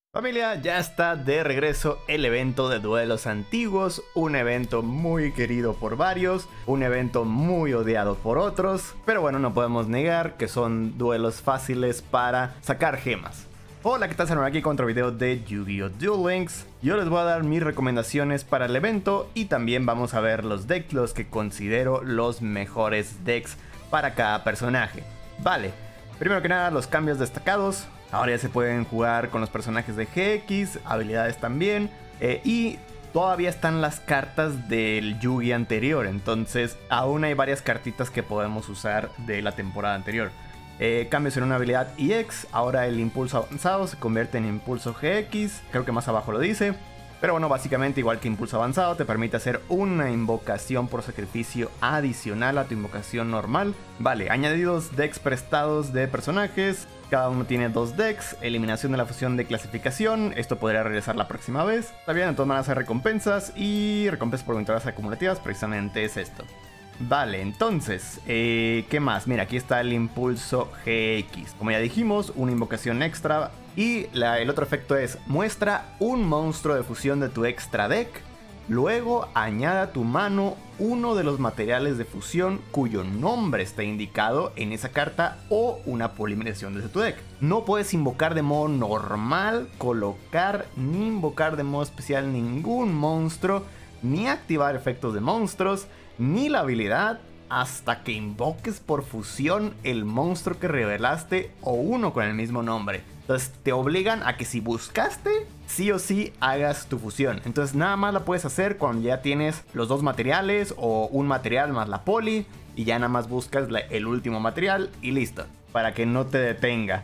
Familia, ya está de regreso el evento de duelos antiguos, un evento muy querido por varios, un evento muy odiado por otros, pero bueno, no podemos negar que son duelos fáciles para sacar gemas. Hola, ¿qué tal? Estamos aquí con otro video de Yu-Gi-Oh! Duel Links. Yo les voy a dar mis recomendaciones para el evento y también vamos a ver los decks, los que considero los mejores decks para cada personaje. Vale, primero que nada los cambios destacados. Ahora ya se pueden jugar con los personajes de GX, habilidades también, y todavía están las cartas del Yugi anterior, entonces aún hay varias cartitas que podemos usar de la temporada anterior. Cambios en una habilidad EX, ahora el impulso avanzado se convierte en impulso GX, creo que más abajo lo dice. Pero bueno, básicamente igual que impulso avanzado, te permite hacer una invocación por sacrificio adicional a tu invocación normal. Vale, añadidos decks prestados de personajes. Cada uno tiene 2 decks. Eliminación de la fusión de clasificación. Esto podría regresar la próxima vez. Está bien, de todas maneras hay recompensas. Y recompensas por victorias acumulativas, precisamente es esto. Vale, entonces, ¿qué más? Mira, aquí está el impulso GX. Como ya dijimos, una invocación extra. Y el otro efecto es, muestra un monstruo de fusión de tu extra deck. Luego añade a tu mano uno de los materiales de fusión cuyo nombre está indicado en esa carta o una polimerización desde tu deck. No puedes invocar de modo normal, colocar ni invocar de modo especial ningún monstruo, ni activar efectos de monstruos, ni la habilidad hasta que invoques por fusión el monstruo que revelaste o uno con el mismo nombre. Entonces te obligan a que si buscaste, sí o sí hagas tu fusión. Entonces nada más la puedes hacer cuando ya tienes los 2 materiales o un material más la poli. Y ya nada más buscas el último material y listo. Para que no te detenga.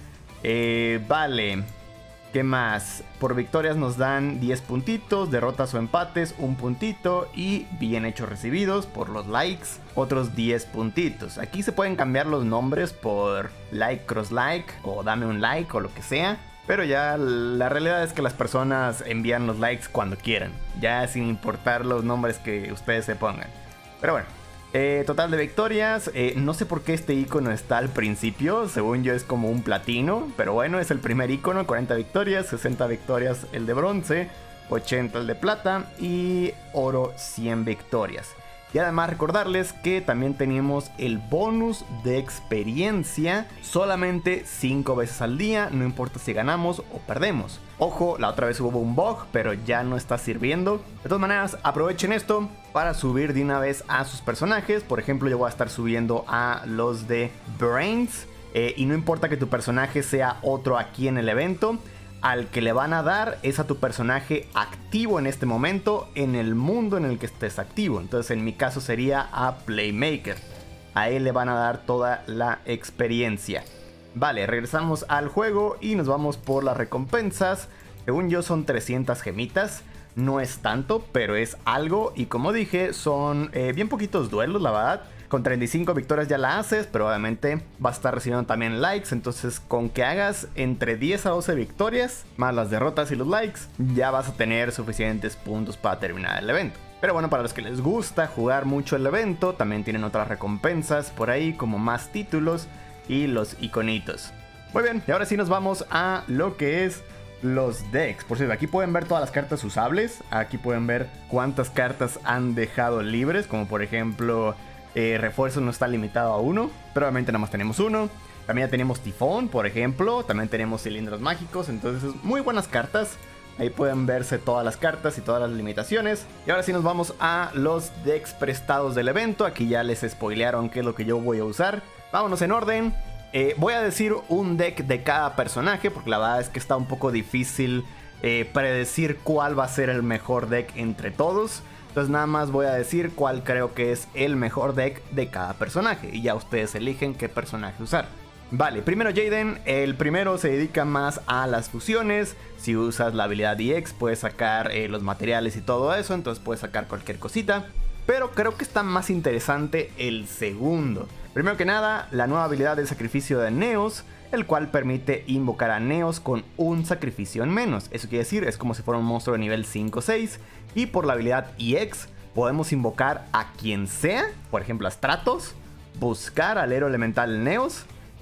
Vale. ¿Qué más? Por victorias nos dan 10 puntitos, derrotas o empates 1 puntito y bien hechos recibidos por los likes otros 10 puntitos. Aquí se pueden cambiar los nombres por like cross like o dame un like o lo que sea. Pero ya la realidad es que las personas envían los likes cuando quieran, ya sin importar los nombres que ustedes se pongan. Pero bueno. Total de victorias, no sé por qué este icono está al principio, según yo es como un platino, pero bueno, es el primer icono, 40 victorias, 60 victorias el de bronce, 80 el de plata y oro 100 victorias. Y además recordarles que también tenemos el bonus de experiencia solamente 5 veces al día, no importa si ganamos o perdemos. Ojo, la otra vez hubo un bug, pero ya no está sirviendo. De todas maneras, aprovechen esto para subir de una vez a sus personajes. Por ejemplo, yo voy a estar subiendo a los de Brains. Y no importa que tu personaje sea otro aquí en el evento. Al que le van a dar es a tu personaje activo en este momento en el mundo en el que estés activo. Entonces en mi caso sería a Playmaker. A él le van a dar toda la experiencia. Vale, regresamos al juego y nos vamos por las recompensas. Según yo son 300 gemitas. No es tanto, pero es algo. Y como dije, son bien poquitos duelos, la verdad. Con 35 victorias ya la haces, pero obviamente vas a estar recibiendo también likes. Entonces con que hagas entre 10 a 12 victorias, más las derrotas y los likes, ya vas a tener suficientes puntos para terminar el evento. Pero bueno, para los que les gusta jugar mucho el evento, también tienen otras recompensas por ahí, como más títulos y los iconitos. Muy bien, y ahora sí nos vamos a lo que es los decks. Por cierto, aquí pueden ver todas las cartas usables. Aquí pueden ver cuántas cartas han dejado libres, como por ejemplo... refuerzo no está limitado a 1, pero obviamente nada más tenemos 1. También ya tenemos tifón, por ejemplo. También tenemos cilindros mágicos. Entonces muy buenas cartas. Ahí pueden verse todas las cartas y todas las limitaciones. Y ahora sí nos vamos a los decks prestados del evento. Aquí ya les spoilearon qué es lo que yo voy a usar. Vámonos en orden. Voy a decir un deck de cada personaje, porque la verdad es que está un poco difícil predecir cuál va a ser el mejor deck entre todos. Entonces nada más voy a decir cuál creo que es el mejor deck de cada personaje. Y ya ustedes eligen qué personaje usar. Vale, primero Jaden. El primero se dedica más a las fusiones. Si usas la habilidad EX puedes sacar los materiales y todo eso. Entonces puedes sacar cualquier cosita. Pero creo que está más interesante el segundo. Primero que nada, la nueva habilidad de sacrificio de Neos, el cual permite invocar a Neos con un sacrificio en menos. Eso quiere decir, es como si fuera un monstruo de nivel 5 o 6. Y por la habilidad EX podemos invocar a quien sea, por ejemplo a Stratos, buscar al héroe elemental Neos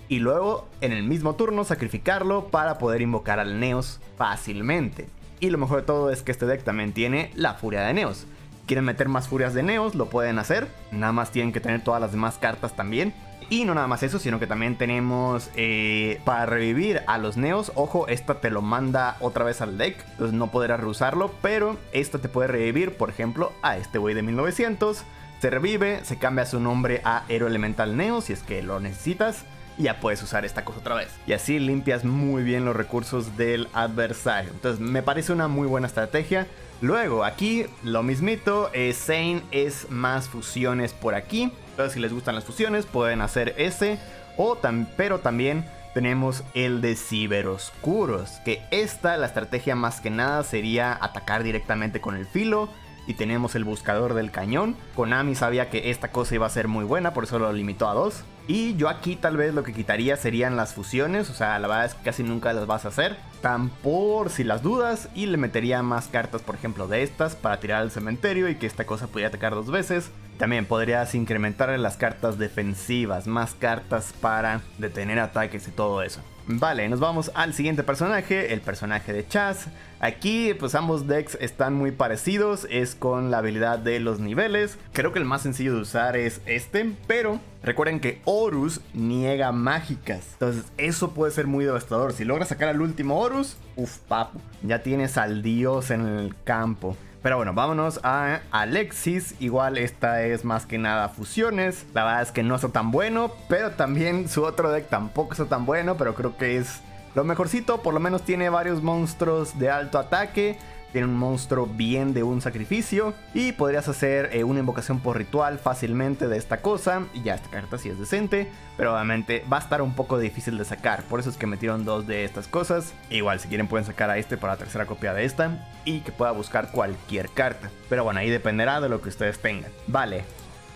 y luego en el mismo turno sacrificarlo para poder invocar al Neos fácilmente. Y lo mejor de todo es que este deck también tiene la Furia de Neos. Quieren meter más furias de Neos, lo pueden hacer, nada más tienen que tener todas las demás cartas también. Y no nada más eso, sino que también tenemos para revivir a los Neos. Ojo, esta te lo manda otra vez al deck, entonces no podrás reusarlo, pero esta te puede revivir, por ejemplo, a este güey de 1900. Se revive, se cambia su nombre a Héroe Elemental Neos si es que lo necesitas. Y ya puedes usar esta cosa otra vez. Y así limpias muy bien los recursos del adversario. Entonces me parece una muy buena estrategia. Luego aquí lo mismito, Zane es más fusiones por aquí. Entonces si les gustan las fusiones pueden hacer ese. Pero también tenemos el de Ciberoscuros. Que la estrategia más que nada sería atacar directamente con el filo. Y tenemos el buscador del cañón. Konami sabía que esta cosa iba a ser muy buena, por eso lo limitó a 2. Y yo aquí tal vez lo que quitaría serían las fusiones. O sea, la verdad es que casi nunca las vas a hacer. Tan por si las dudas. Y le metería más cartas, por ejemplo, de estas para tirar al cementerio y que esta cosa pudiera atacar 2 veces. También podrías incrementar las cartas defensivas. Más cartas para detener ataques y todo eso. Vale, nos vamos al siguiente personaje, el personaje de Chaz. Aquí pues ambos decks están muy parecidos, es con la habilidad de los niveles. Creo que el más sencillo de usar es este, pero recuerden que Horus niega mágicas. Entonces eso puede ser muy devastador. Si logras sacar al último Horus, uff papu, ya tienes al dios en el campo. Pero bueno, vámonos a Alexis. Igual esta es más que nada fusiones. La verdad es que no está tan bueno, pero también su otro deck tampoco está tan bueno, pero creo que es lo mejorcito. Por lo menos tiene varios monstruos de alto ataque. Tiene un monstruo bien de un sacrificio. Y podrías hacer una invocación por ritual fácilmente de esta cosa. Y ya esta carta sí es decente. Pero obviamente va a estar un poco difícil de sacar. Por eso es que metieron 2 de estas cosas. Igual si quieren pueden sacar a este para la tercera copia de esta. Y que pueda buscar cualquier carta. Pero bueno, ahí dependerá de lo que ustedes tengan. Vale.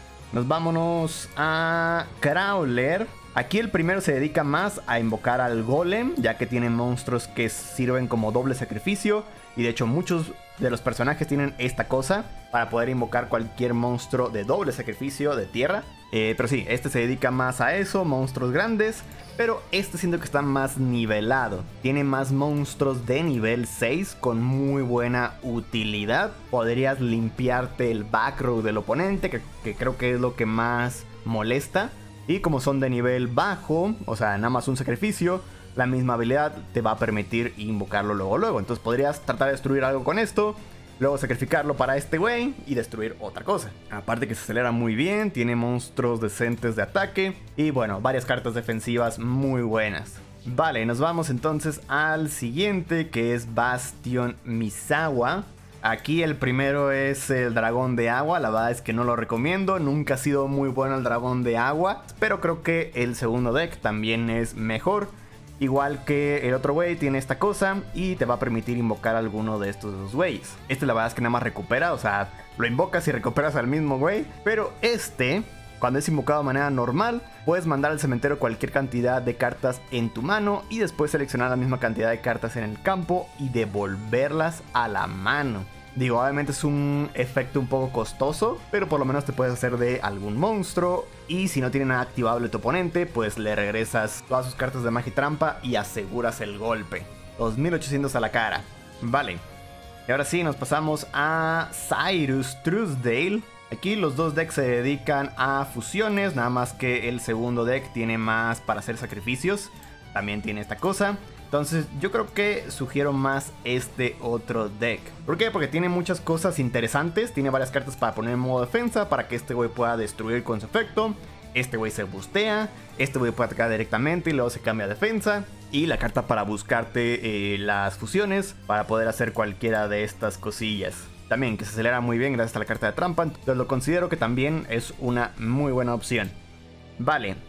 Vámonos a Crawler. Aquí el primero se dedica más a invocar al golem, ya que tiene monstruos que sirven como doble sacrificio. Y de hecho muchos de los personajes tienen esta cosa para poder invocar cualquier monstruo de doble sacrificio de tierra. Pero sí, este se dedica más a eso, monstruos grandes. Pero este siento que está más nivelado. Tiene más monstruos de nivel 6 con muy buena utilidad. Podrías limpiarte el back row del oponente, que creo que es lo que más molesta. Y como son de nivel bajo, o sea, nada más un sacrificio, la misma habilidad te va a permitir invocarlo luego. Entonces podrías tratar de destruir algo con esto, luego sacrificarlo para este güey y destruir otra cosa. Aparte que se acelera muy bien, tiene monstruos decentes de ataque y bueno, varias cartas defensivas muy buenas. Vale, nos vamos entonces al siguiente, que es Bastion Misawa. Aquí el primero es el dragón de agua, la verdad es que no lo recomiendo, nunca ha sido muy bueno el dragón de agua, pero creo que el segundo deck también es mejor. Igual que el otro güey tiene esta cosa y te va a permitir invocar a alguno de estos dos güeyes. Este la verdad es que nada más recupera, o sea, lo invocas y recuperas al mismo güey. Pero este, cuando es invocado de manera normal, puedes mandar al cementerio cualquier cantidad de cartas en tu mano y después seleccionar la misma cantidad de cartas en el campo y devolverlas a la mano. Digo, obviamente es un efecto un poco costoso, pero por lo menos te puedes hacer de algún monstruo. Y si no tiene nada activable tu oponente, pues le regresas todas sus cartas de magia y trampa y aseguras el golpe. 2800 a la cara. Vale. Y ahora sí, nos pasamos a Cyrus Truesdale. Aquí los dos decks se dedican a fusiones, nada más que el segundo deck tiene más para hacer sacrificios. También tiene esta cosa. Entonces yo creo que sugiero más este otro deck. ¿Por qué? Porque tiene muchas cosas interesantes. Tiene varias cartas para poner en modo defensa, para que este güey pueda destruir con su efecto. Este güey se bustea. Este güey puede atacar directamente y luego se cambia a defensa. Y la carta para buscarte las fusiones, para poder hacer cualquiera de estas cosillas. También que se acelera muy bien gracias a la carta de trampa. Entonces lo considero que también es una muy buena opción. Vale.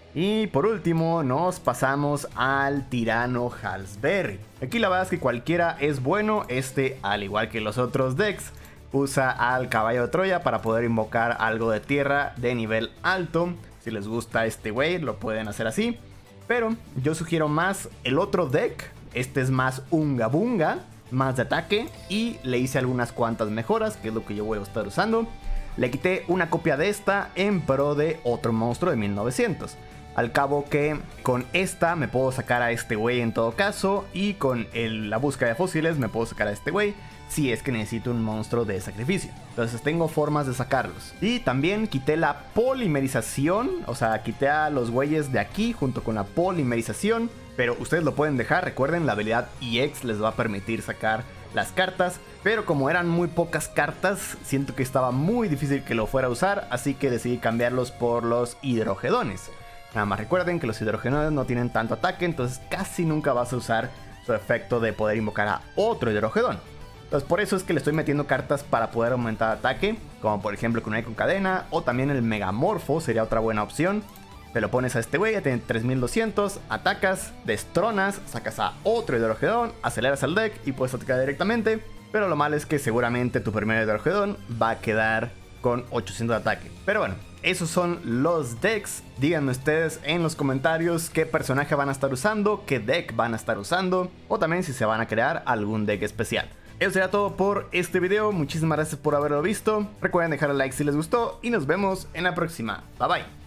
Y por último nos pasamos al tirano Halsberry. Aquí la verdad es que cualquiera es bueno. Este, al igual que los otros decks, usa al caballo de Troya para poder invocar algo de tierra de nivel alto. Si les gusta este güey lo pueden hacer así. Pero yo sugiero más el otro deck. Este es más Unga Bunga, más de ataque. Y le hice algunas cuantas mejoras, que es lo que yo voy a estar usando. Le quité una copia de esta en pro de otro monstruo de 1900. Al cabo que con esta me puedo sacar a este güey en todo caso, y con la búsqueda de fósiles me puedo sacar a este güey si es que necesito un monstruo de sacrificio. Entonces tengo formas de sacarlos. Y también quité la polimerización, o sea, quité a los güeyes de aquí junto con la polimerización, pero ustedes lo pueden dejar. Recuerden, la habilidad EX les va a permitir sacar las cartas, pero como eran muy pocas cartas, siento que estaba muy difícil que lo fuera a usar, así que decidí cambiarlos por los hidrogedones. Nada más recuerden que los hidrogedones no tienen tanto ataque, entonces casi nunca vas a usar su efecto de poder invocar a otro hidrogedón. Entonces por eso es que le estoy metiendo cartas para poder aumentar ataque, como por ejemplo Kunai con cadena, o también el Megamorfo sería otra buena opción. Te lo pones a este güey, ya tiene 3200, atacas, destronas, sacas a otro hidrogedón, aceleras al deck y puedes atacar directamente. Pero lo malo es que seguramente tu primer hidrogedón va a quedar con 800 de ataque. Pero bueno, esos son los decks. Díganme ustedes en los comentarios qué personaje van a estar usando, qué deck van a estar usando, o también si se van a crear algún deck especial. Eso será todo por este video, muchísimas gracias por haberlo visto. Recuerden dejar el like si les gustó y nos vemos en la próxima. Bye bye.